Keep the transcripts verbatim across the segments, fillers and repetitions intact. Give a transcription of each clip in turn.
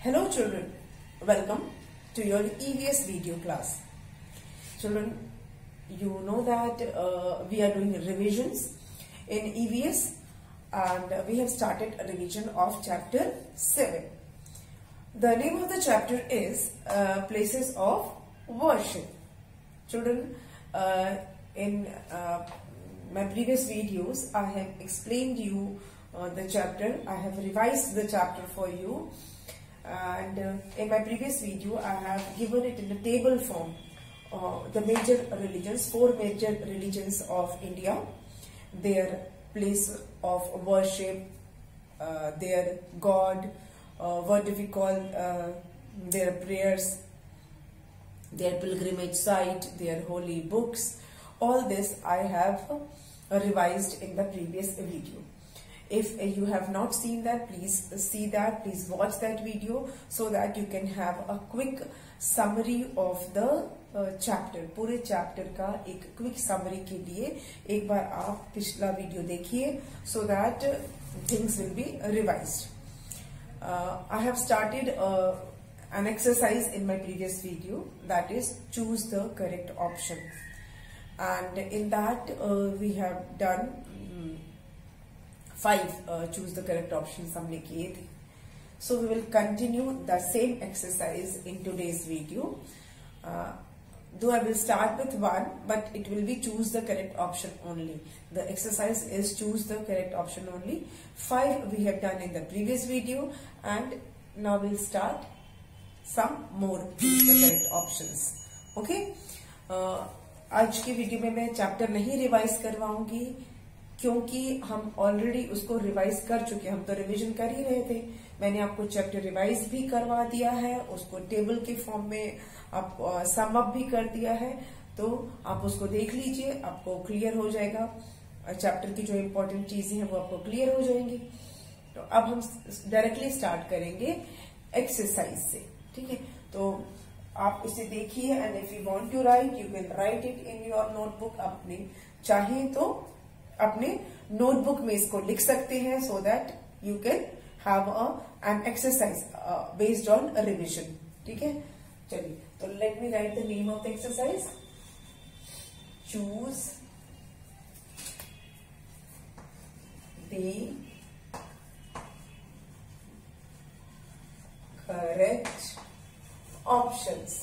Hello children, welcome to your E V S video class. Children, you know that uh, we are doing revisions in E V S and we have started a revision of chapter seven. The name of the chapter is uh, Places of Worship. Children, uh, in uh, my previous videos I have explained you uh, the chapter. I have revised the chapter for you. And uh, in my previous video I have given it in a table form, uh, the major religions, four major religions of India, their place of worship, uh, their God, uh, what do we call uh, their prayers, their pilgrimage site, their holy books. All this I have uh, revised in the previous video. If you have not seen that, please see that, please watch that video so that you can have a quick summary of the uh, chapter. पूरे chapter का एक quick summary के लिए एक बार आप पिछला video देखिए so that things will be revised. Uh, I have started uh, an exercise in my previous video, that is choose the correct option, and in that uh, we have done um, five uh, choose the correct options हमने किए थे. So we will continue the same exercise in today's video. Uh, though I will start with one, but it will be choose the correct option only. The exercise is choose the correct option only. Five we have done in the previous video, and now we'll start some more choose the correct options. Okay? Uh, आज की video में मैं chapter नहीं revise करवाऊंगी क्योंकि हम already उसको revise कर चुके हैं. हम तो रिवीजन कर ही रहे थे. मैंने आपको चैप्टर रिवाइज भी करवा दिया है, उसको टेबल के फॉर्म में आप सम अप भी कर दिया है, तो आप उसको देख लीजिए, आपको क्लियर हो जाएगा. चैप्टर की जो इम्पोर्टेंट चीजें हैं वो आपको क्लियर हो जाएंगी. तो अब हम डायरेक्टली स्टार्ट करेंगे एक्सरसाइज से. ठीक है, तो आप इसे देखिए and if you want to write you can write it in your notebook. अपने चाहे तो अपने नोटबुक में इसको लिख सकते हैं so that you can have a an exercise based on revision. ठीक है, चलिए तो let me write the name of the exercise. Choose the correct options.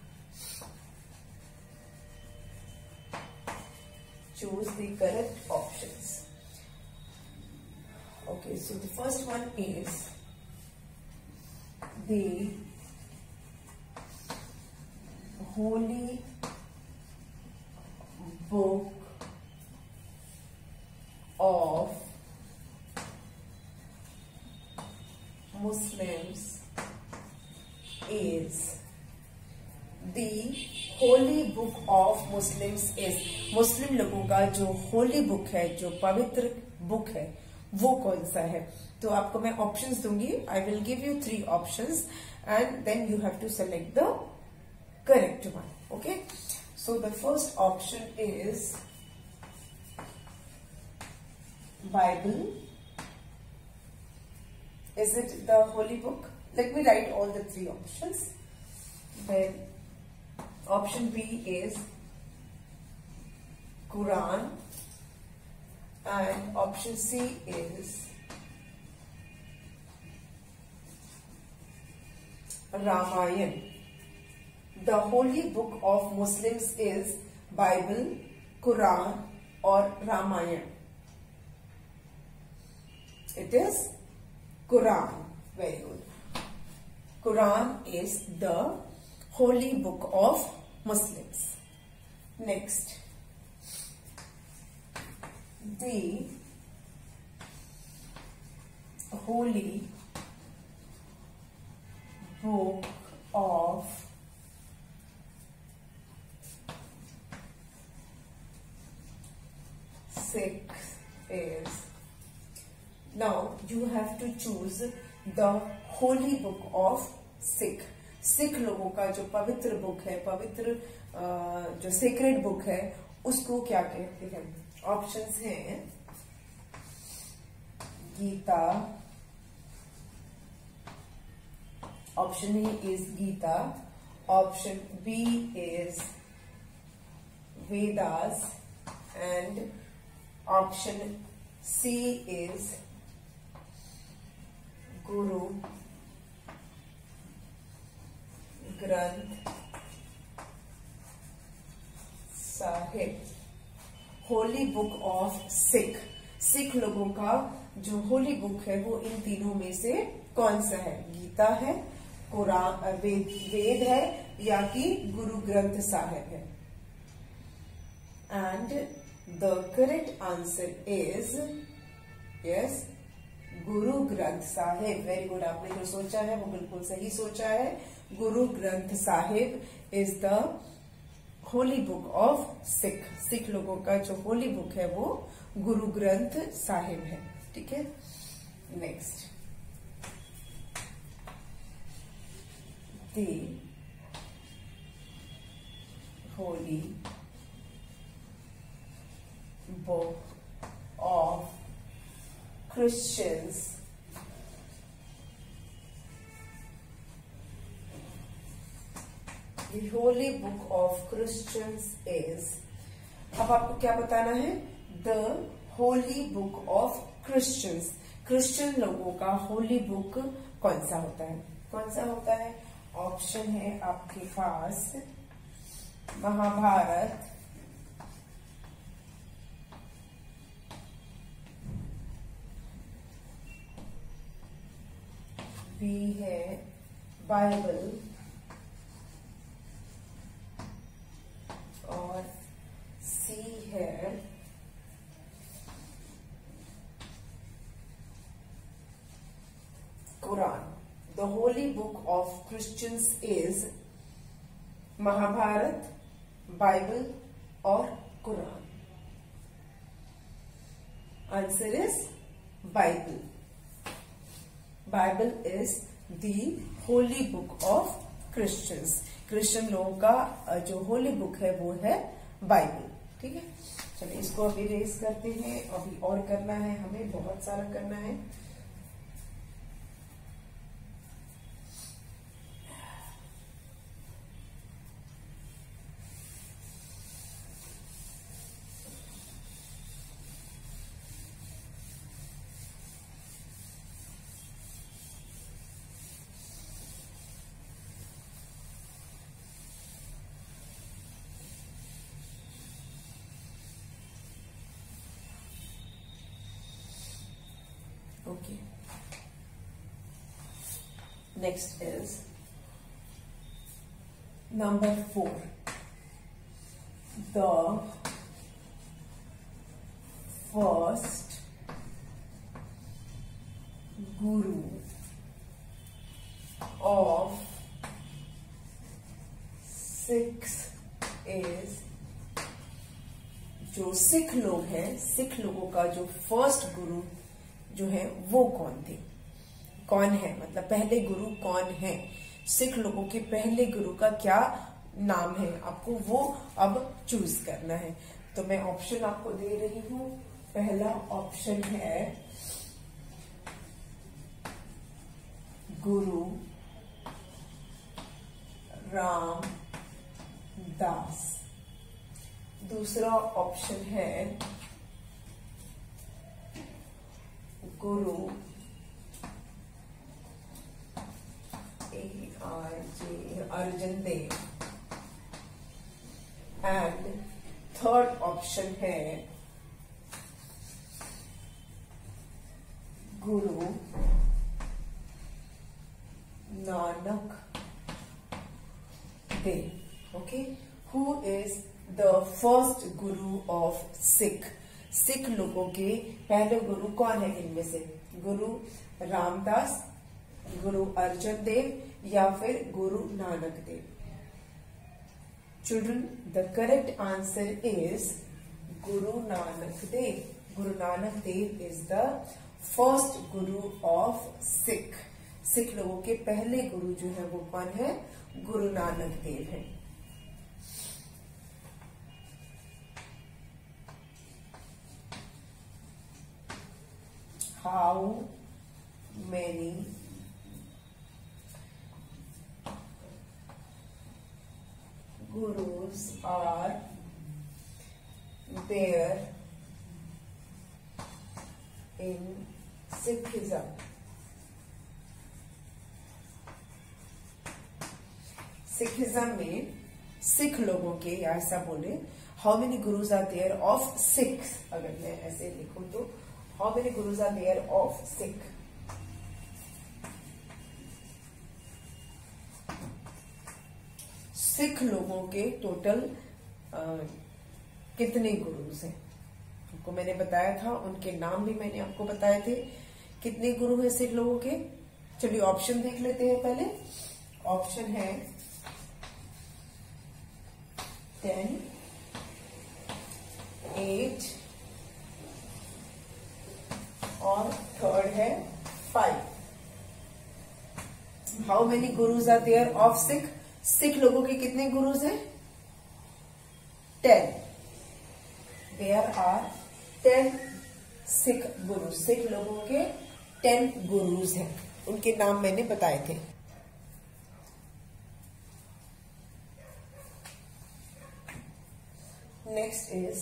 Choose the correct options. Okay, so the first one is the holy book of Muslims is the holy book of Muslims is. Muslim लोगों का जो holy book है, जो पवित्र book है, वो कौन सा है. तो आपको मैं ऑप्शंस दूंगी. I will give you three options and then you have to select the correct one. Okay, so the first option is Bible. Is it the holy book? Let me write all the three options. Then option B is Quran and option C is Ramayana. The holy book of Muslims is Bible, Quran or Ramayana. It is Quran. Very good. Quran is the holy book of Muslims. Next, the holy book of Sikhs is. Now you have to choose the holy book of Sikh. Sikh लोगों का जो पवित्र book है, पवित्र जो sacred book है, उसको क्या कहते हैं. ऑप्शंस हैं Gita, Option A is Gita. Option B is Vedas. And option C is Guru Granth Sahib. Holy book of Sikh, Sikh लोगों का जो होली बुक है वो इन तीनों में से कौन सा है? गीता है, कुरान वेद, वेद है या कि गुरु ग्रंथ साहिब है? And the correct answer is yes, Guru Granth Sahib. Very good. आपने जो सोचा है वो बिल्कुल सही सोचा है. Guru Granth Sahib is the holy book of Sikh. Sikh लोगों का जो होली बुक है वो गुरु ग्रंथ साहिब है. ठीक है. Next, the holy book of Christians The holy book of Christians is, अब आपको क्या बताना है? The holy book of Christians. Christian लोगों का होली बुक कौन सा होता है? कौन सा होता है? ऑप्शन है आपके पास महाभारत, बी है बाइबल और सी है Quran. The holy book of Christians is Mahabharat, Bible और Quran. Answer is Bible. Bible is the holy book of Christians. Christian लोगों का जो होली बुक है वो है बाइबल. ठीक है. चलिए इसको अभी रेस करते हैं. अभी और करना है, हमें बहुत सारा करना है. Okay. Next is number four. The first guru of Sikhs is, जो सिख लोग हैं, सिख लोगों का जो फर्स्ट गुरु जो है वो कौन थे? कौन है मतलब पहले गुरु कौन है? सिख लोगों के पहले गुरु का क्या नाम है? आपको वो अब चूज करना है. तो मैं ऑप्शन आपको दे रही हूं. पहला ऑप्शन है गुरु रामदास. दूसरा ऑप्शन है Guru A R J Arjan Dev. And third option है Guru Nanak Dev. Okay. Who is the first guru of Sikh? Sikh लोगों के पहले गुरु कौन है इनमें से? गुरु रामदास, गुरु अर्जन देव या फिर Guru Nanak Dev? Children, the correct answer is Guru Nanak Dev. Guru Nanak Dev is the first guru of Sikh. Sikh लोगों के पहले गुरु जो है वो कौन है? गुरु नानक देव है. How many gurus are there in Sikhism? Sikhism में सिख लोगों के, या ऐसा बोले, how many gurus are there of Sikh. अगर मैं ऐसे लिखूं तो how many gurus are there of Sikh. Sikh लोगों के टोटल कितने गुरुज हैं? आपको मैंने बताया था, उनके नाम भी मैंने आपको बताए थे. कितने गुरु हैं सिख लोगों के? चलिए ऑप्शन देख लेते हैं. पहले ऑप्शन है टेन, एट और थर्ड है five. How many gurus are there of Sikh? Sikh लोगों के कितने गुरुज हैं? Ten. There are ten Sikh guru. Sikh लोगों के टेन गुरुज हैं. उनके नाम मैंने बताए थे. Next is,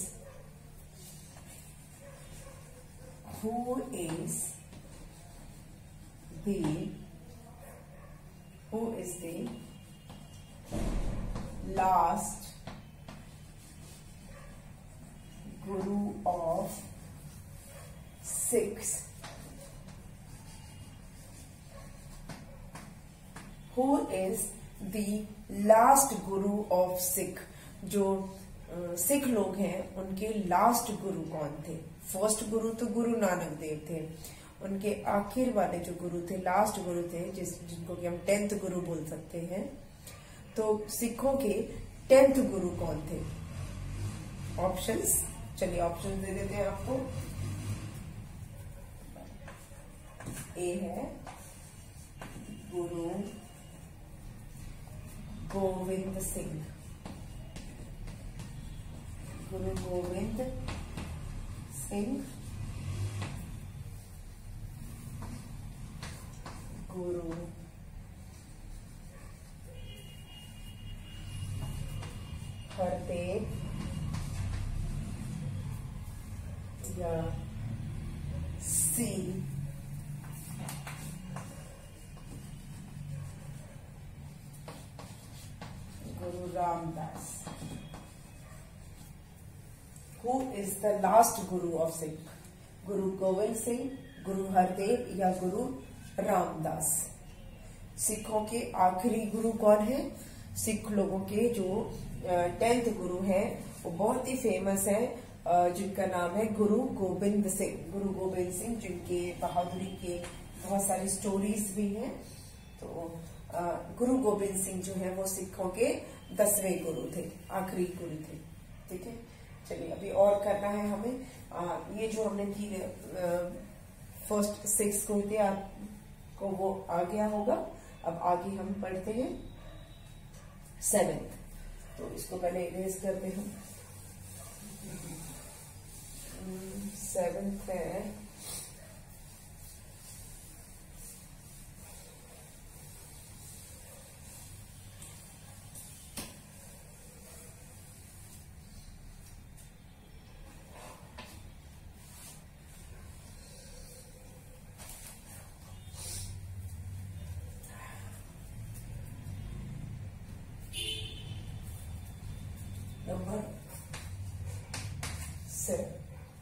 who is the who is the last guru of Sikhs? Who is the last guru of Sikh? जो सिख लोग हैं उनके लास्ट गुरु कौन थे? फर्स्ट गुरु तो गुरु नानक देव थे. उनके आखिर वाले जो गुरु थे, लास्ट गुरु थे, जिस जिनको कि हम टेंथ गुरु बोल सकते हैं. तो सिखों के टेंथ गुरु कौन थे? ऑप्शंस, चलिए ऑप्शंस दे देते हैं आपको. ए है गुरु गोविंद सिंह. गुरु गोविंद सिंह. गुरु हरदेव या सी गुरु Ramdas. Who is the last guru of Sikh? गुरु गोविंद सिंह, गुरु हरदेव या गुरु रामदास. सिखों के आखिरी गुरु कौन है? सिख लोगों के जो टेंथ गुरु हैं वो बहुत ही फेमस है, जिनका नाम है गुरु गोविंद सिंह. गुरु गोविंद सिंह जिनके बहादुरी के बहुत सारी स्टोरीज भी हैं. तो गुरु गोविंद सिंह जो है वो सिखों के दसवें गुरु थे, आखिरी गुरु थे. ठीक है, चलिए अभी और करना है हमें. आ, ये जो हमने की फर्स्ट सिक्स को थे आपको वो आ गया होगा. अब आगे हम पढ़ते हैं सेवेंथ. तो इसको पहले इरेज करते हैं. सेवेंथ है number seven.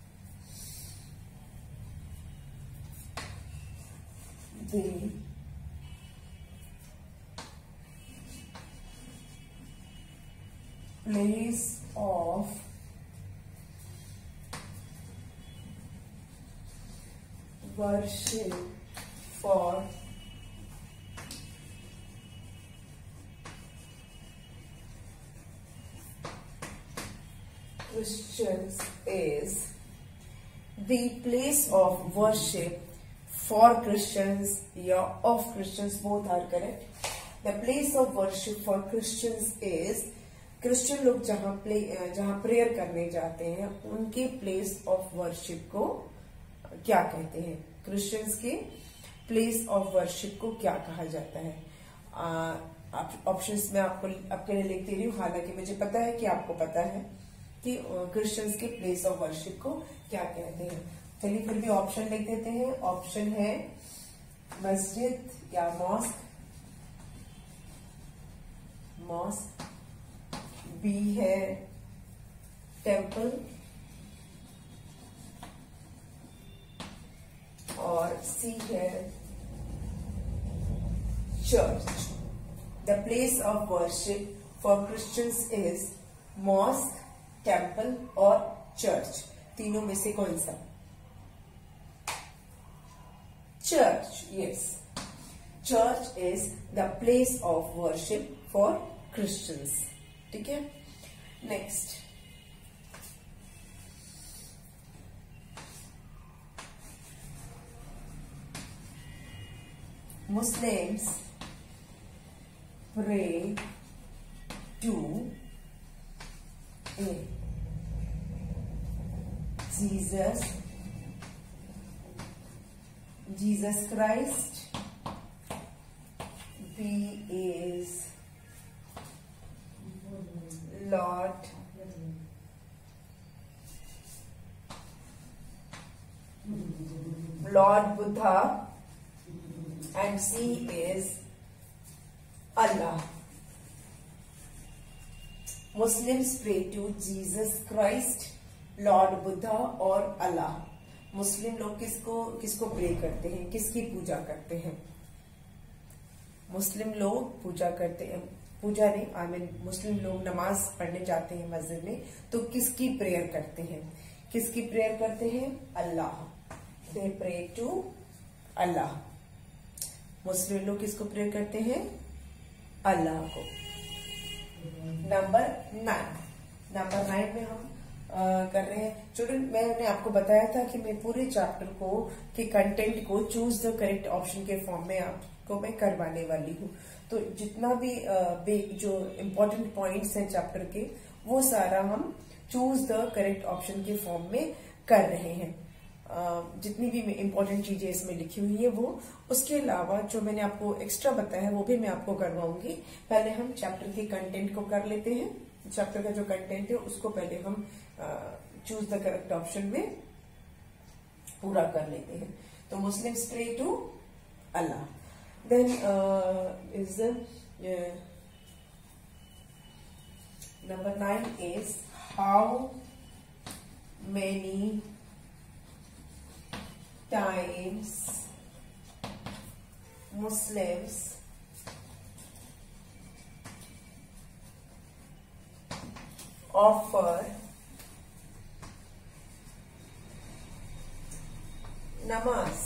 The place of worship for Christians is the place of worship for Christians, yeah, of Christians, both are correct. The place of worship for Christians is, Christian लोग जहां play जहां prayer करने जाते हैं उनके place of worship को क्या कहते हैं? क्रिश्चियंस के प्लेस ऑफ वर्शिप को क्या कहा जाता है? ऑप्शंस में आपको आपके लिए लिख दे रही हूँ, हालांकि मुझे पता है कि आपको पता है कि क्रिश्चियंस के प्लेस ऑफ वर्शिप को क्या कहते हैं। चलिए फिर भी ऑप्शन लिख देते हैं। ऑप्शन है मस्जिद या मॉस्क, मॉस्क, बी है टेम्पल, और सी है church. The place of worship for Christians is mosque, temple और चर्च। तीनों में से कौन सा? Church, yes. Church is the place of worship for Christians. ठीक है, next. Muslims pray to A. Jesus, Jesus Christ. B is Lord Lord Buddha, and C is Allah. Muslims pray to Jesus Christ, Lord Buddha और Allah. Muslim लोग किसको किसको pray करते हैं, किसकी पूजा करते हैं? मुस्लिम लोग पूजा करते हैं, पूजा नहीं आई मीन मुस्लिम लोग नमाज पढ़ने जाते हैं मस्जिद में, तो किसकी प्रेयर करते हैं? किसकी प्रेयर करते हैं? अल्लाह। दे प्रे टू अल्लाह। मुस्लिम लोग किसको प्रे करते हैं? अल्लाह को। नंबर नाइन, नंबर नाइन में हम आ, कर रहे हैं चिल्ड्रन। मैंने आपको बताया था कि मैं पूरे चैप्टर को के कंटेंट को चूज द करेक्ट ऑप्शन के फॉर्म में आपको मैं करवाने वाली हूँ। तो जितना भी आ, जो इम्पोर्टेंट पॉइंट्स हैं चैप्टर के, वो सारा हम चूज द करेक्ट ऑप्शन के फॉर्म में कर रहे हैं। Uh, जितनी भी इम्पोर्टेंट चीजें इसमें लिखी हुई है वो, उसके अलावा जो मैंने आपको एक्स्ट्रा बताया है वो भी मैं आपको करवाऊंगी। पहले हम चैप्टर के कंटेंट को कर लेते हैं। चैप्टर का जो कंटेंट है उसको पहले हम चूज द करेक्ट ऑप्शन में पूरा कर लेते हैं। तो Muslims pray to Allah. Then is number nine is how many times Muslims offer namaz.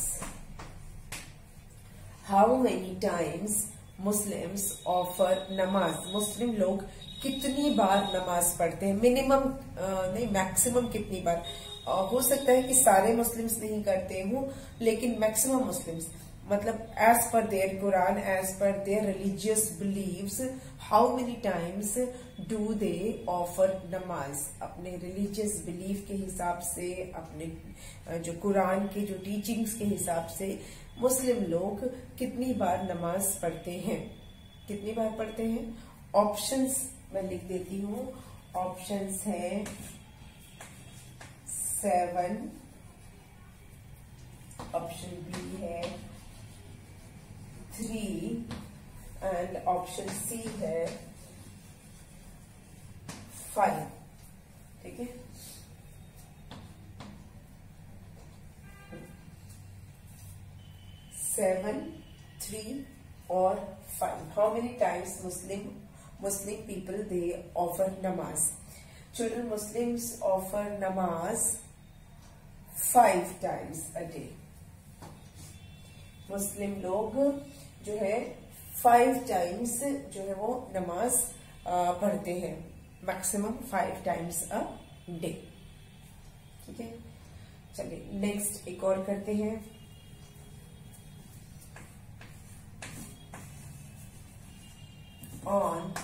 How many times Muslims offer namaz? Muslim लोग कितनी बार नमाज पढ़ते हैं? मिनिमम नहीं, मैक्सिमम कितनी बार? हो सकता है कि सारे मुस्लिम्स नहीं करते हूँ, लेकिन मैक्सिमम मुस्लिम्स, मतलब as per their Quran, as per their religious believes, how many times do they offer namaz? अपने रिलीजियस बिलीफ के हिसाब से, अपने जो कुरान की जो टीचिंग्स के हिसाब से मुस्लिम लोग कितनी बार नमाज पढ़ते हैं? कितनी बार पढ़ते हैं? ऑप्शंस मैं लिख देती हूँ। ऑप्शंस हैं सेवन, ऑप्शन बी है थ्री, एंड ऑप्शन सी है फाइव। ठीक है, सेवन, थ्री और five. How many times Muslim Muslim people they offer namaz? Children, Muslims offer namaz five times a day. मुस्लिम लोग जो है फाइव टाइम्स जो है वो नमाज पढ़ते हैं, maximum five times a day. ठीक है, चलिए नेक्स्ट एक और करते हैं। On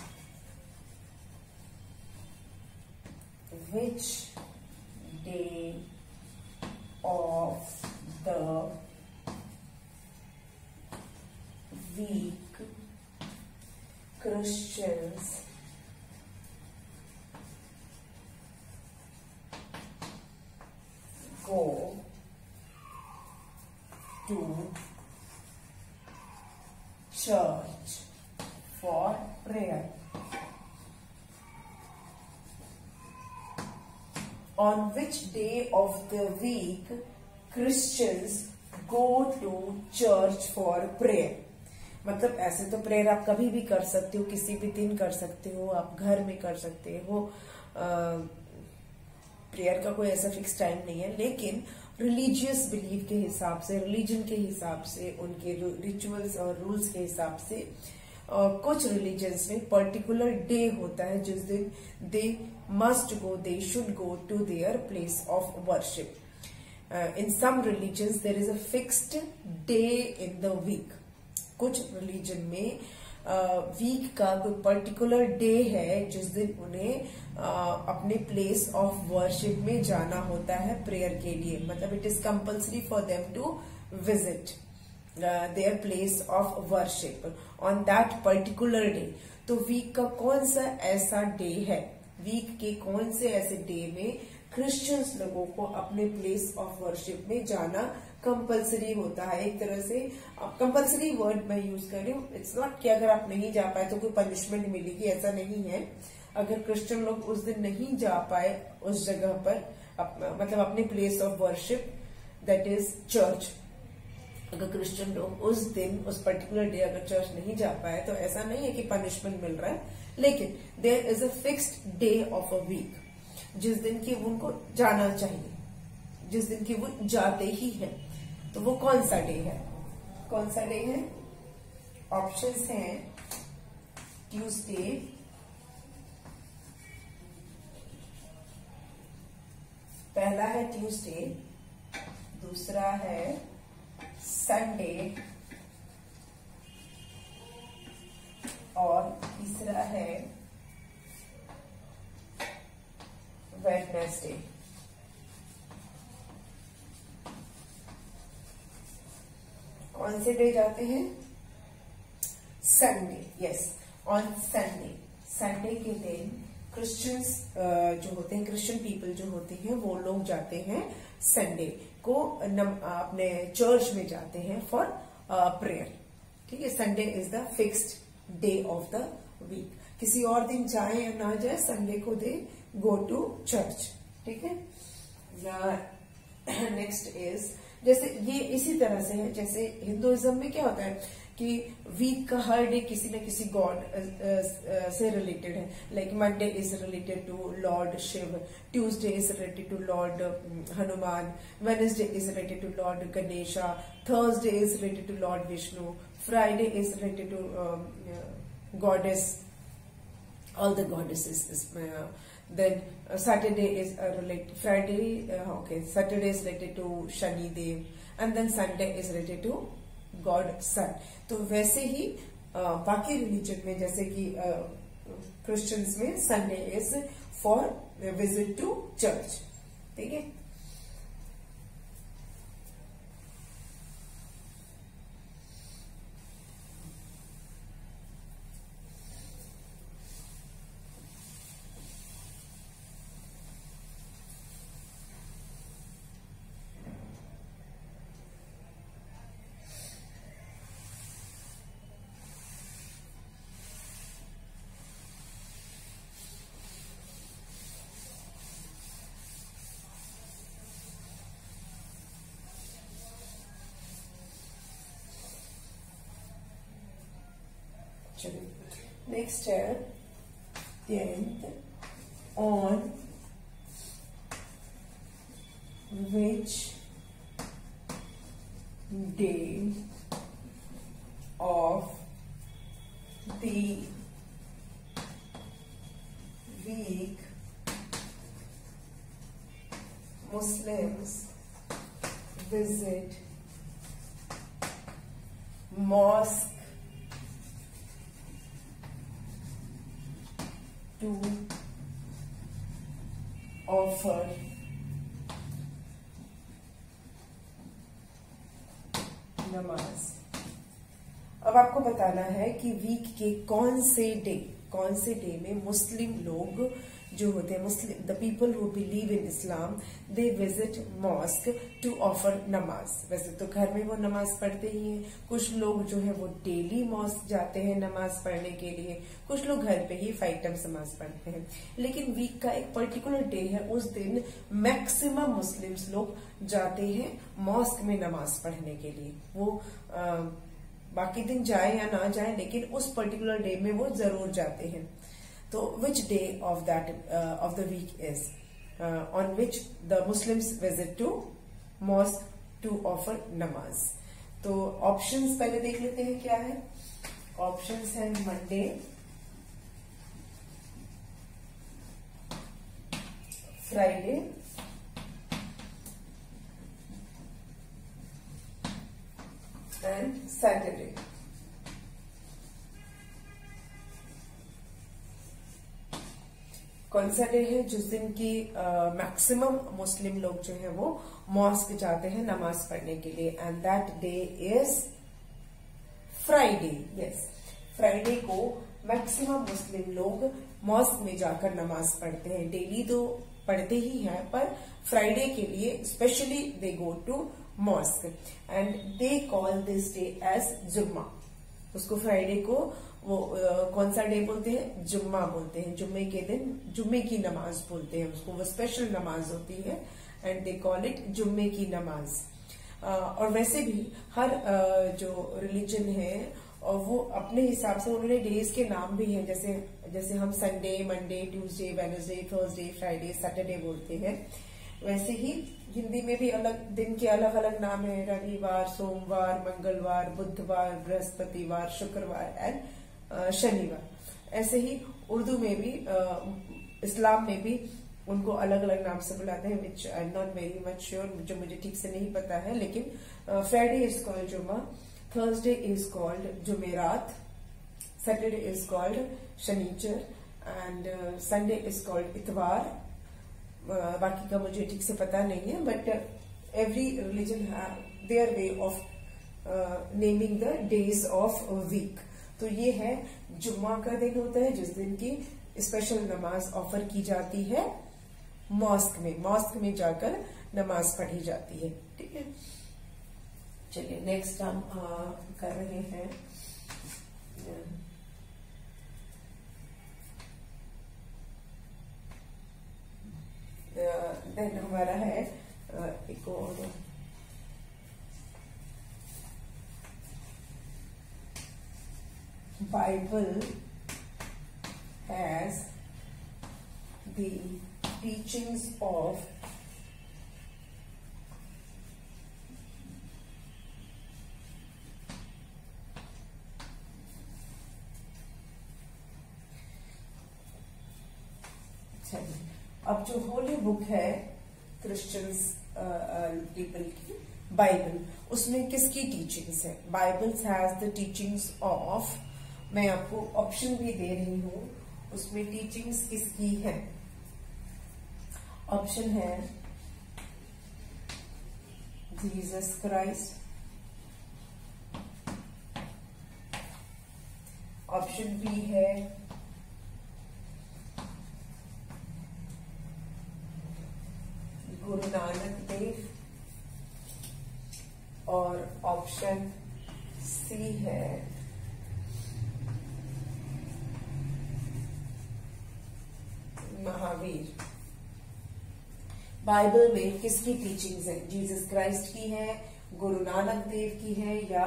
which day of the week Christians go to church for prayer. On which day of the week Christians go to church for prayer? मतलब ऐसे तो प्रेयर आप कभी भी कर सकते हो, किसी भी दिन कर सकते हो, आप घर में कर सकते हो। प्रेयर का कोई ऐसा फिक्स टाइम नहीं है, लेकिन रिलीजियस बिलीफ के हिसाब से, रिलीजन के हिसाब से, उनके रिचुअल्स और रूल्स के हिसाब से Uh, कुछ रिलीजन्स में पर्टिकुलर डे होता है जिस दिन they must go, they should go to their place of worship. In some religions there is a fixed day in the week. कुछ रिलीजन में वीक uh, का कोई पर्टिकुलर डे है जिस दिन उन्हें uh, अपने प्लेस ऑफ वर्शिप में जाना होता है प्रेयर के लिए। मतलब it is compulsory for them to visit their place of worship on that particular day. तो वीक का कौन सा ऐसा डे है, वीक के कौन से ऐसे डे में क्रिश्चियंस लोगों को अपने प्लेस ऑफ वर्शिप में जाना कंपलसरी होता है। एक तरह से कंपलसरी वर्ड मैं यूज कर रही हूँ, इट्स नॉट कि अगर आप नहीं जा पाए तो कोई पनिशमेंट मिलेगी, ऐसा नहीं है। अगर क्रिश्चियन लोग उस दिन नहीं जा पाए उस जगह पर, अप, मतलब अपने place of worship that is church, अगर क्रिश्चियन लोग उस दिन, उस पर्टिकुलर डे अगर चर्च नहीं जा पाए तो ऐसा नहीं है कि पनिशमेंट मिल रहा है, लेकिन there is a fixed day of a week जिस दिन की उनको जाना चाहिए, जिस दिन की वो जाते ही है। तो वो कौन सा डे है, कौन सा डे है? ऑप्शंस हैं ट्यूसडे, पहला है ट्यूसडे, दूसरा है संडे और तीसरा है वेडनेसडे। कौन से डे जाते हैं? Sunday, yes, on Sunday. Sunday के दिन क्रिश्चियंस जो होते हैं, क्रिश्चियन पीपल जो होते हैं, वो लोग जाते हैं संडे को अपने चर्च में जाते हैं फॉर प्रेयर। ठीक है, Sunday is the fixed day of the week. किसी और दिन जाए या ना जाए, संडे को दे गो टू चर्च। ठीक है, नेक्स्ट इज, जैसे ये इसी तरह से है जैसे हिंदुइज्म में क्या होता है कि वीक का हर डे किसी न किसी गॉड से रिलेटेड है। Like Monday is related to Lord Shiv, Tuesday is related to Lord Hanuman, Wednesday is related to Lord Ganesha, Thursday is related to Lord Vishnu, Friday is related to goddess, all the goddesses. Uh, then uh, Saturday is uh, related, Friday, uh, okay, Saturday is related to Shani Dev, and then Sunday is related to God Sun. तो वैसे ही uh, बाकी religion में, जैसे कि Christians uh, में Sunday is for visit to church. ठीक है, next है tenth, on which day of the week Muslims visit mosque to offer namaz. अब आपको बताना है कि वीक के कौन से डे कौन से डे में मुस्लिम लोग जो होते हैं, Muslim the people who believe in Islam, they visit mosque to offer namaz. वैसे तो घर में वो नमाज पढ़ते ही हैं, कुछ लोग जो है वो डेली मॉस्क जाते हैं नमाज पढ़ने के लिए, कुछ लोग घर पे ही फाइव टाइम्स नमाज पढ़ते हैं। लेकिन वीक का एक पर्टिकुलर डे है, उस दिन मैक्सिमम मुस्लिम्स लोग जाते हैं मॉस्क में नमाज पढ़ने के लिए। वो आ, बाकी दिन जाए या ना जाए, लेकिन उस पर्टिकुलर डे में वो जरूर जाते हैं। तो which day of that of the week is on which the Muslims visit to mosque to offer namaz. तो ऑप्शंस पहले देख लेते हैं क्या है। ऑप्शंस हैं मंडे, फ्राइडे, एंड सैटरडे। कौन सा डे है जिस दिन की मैक्सिमम मुस्लिम लोग जो है वो मॉस्क जाते हैं नमाज पढ़ने के लिए? And that day is Friday. Yes, Friday को मैक्सिमम मुस्लिम लोग मॉस्क में जाकर नमाज पढ़ते हैं। डेली तो पढ़ते ही हैं, पर फ्राइडे के लिए specially they go to mosque and they call this day as Jumma. उसको फ्राइडे को वो uh, कौन सा डे बोलते हैं? जुम्मा बोलते हैं। जुम्मे के दिन जुम्मे की नमाज बोलते हैं उसको, वो स्पेशल नमाज होती है एंड दे कॉल इट जुम्मे की नमाज। uh, और वैसे भी हर uh, जो रिलीजन है और वो अपने हिसाब से उन्होंने डेज के नाम भी हैं, जैसे जैसे हम Sunday, Monday, Tuesday, Wednesday, Thursday, Friday, Saturday बोलते हैं, वैसे ही हिंदी में भी अलग दिन के अलग अलग नाम है। रविवार, सोमवार, मंगलवार, बुधवार, बृहस्पतिवार, शुक्रवार एंड शनिवार। ऐसे ही उर्दू में भी, इस्लाम में भी उनको अलग अलग नाम से बुलाते हैं, which I am not very much sure, जो मुझे ठीक से नहीं पता है। लेकिन Friday is called Jumma, Thursday is called Jumerat, Saturday is called Shanichar and Sunday is called Itwar. Uh, बाकी का मुझे ठीक से पता नहीं है, but every religion have their way of naming the days of week. तो ये है जुम्मा का दिन होता है जिस दिन की स्पेशल नमाज ऑफर की जाती है मॉस्क में, मॉस्क में जाकर नमाज पढ़ी जाती है। ठीक है, चलिए नेक्स्ट हम uh, कर रहे हैं देन uh, हमारा है uh, एक और Bible has the teachings of अब जो होली बुक है क्रिश्चियंस पीपल की बाइबल, उसमें किसकी टीचिंग्स है? Bible has the teachings of, मैं आपको ऑप्शन भी दे रही हूं, उसमें टीचिंग्स किसकी है? ऑप्शन है जीसस क्राइस्ट, ऑप्शन बी है गुरु नानक देव, और ऑप्शन सी है महावीर। बाइबल में किसकी टीचिंग्स है? जीसस क्राइस्ट की है, गुरु नानक देव की है, या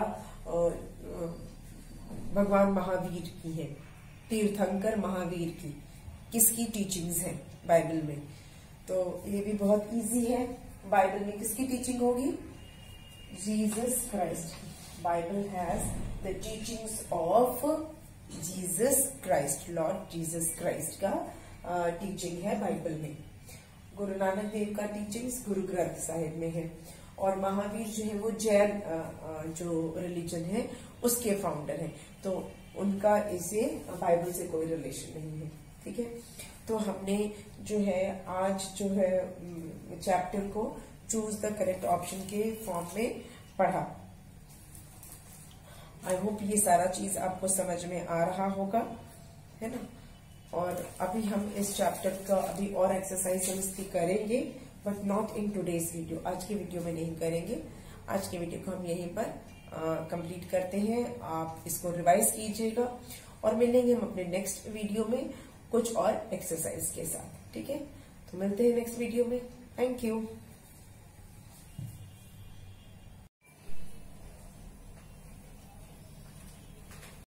भगवान महावीर की है, तीर्थंकर महावीर की? किसकी टीचिंग्स है बाइबल में? तो ये भी बहुत इजी है। बाइबल में किसकी टीचिंग होगी? जीसस क्राइस्ट की। Bible has the teachings of Jesus Christ, Lord Jesus Christ का टीचिंग uh, है बाइबल में। गुरु नानक देव का टीचिंग्स गुरु ग्रंथ साहिब में है, और महावीर जो है वो जैन uh, जो रिलीजन है उसके फाउंडर है, तो उनका इसे बाइबल से कोई रिलेशन नहीं है। ठीक है, तो हमने जो है आज जो है चैप्टर को चूज द करेक्ट ऑप्शन के फॉर्म में पढ़ा। आई होप ये सारा चीज आपको समझ में आ रहा होगा, है ना। और अभी हम इस चैप्टर का अभी और एक्सरसाइज हम इसकी करेंगे, but not in today's video. आज की वीडियो में नहीं करेंगे। आज की वीडियो को हम यहीं पर कंप्लीट करते हैं। आप इसको रिवाइज कीजिएगा और मिलेंगे हम अपने नेक्स्ट वीडियो में कुछ और एक्सरसाइज के साथ, ठीक है। तो मिलते हैं नेक्स्ट वीडियो में। Thank you.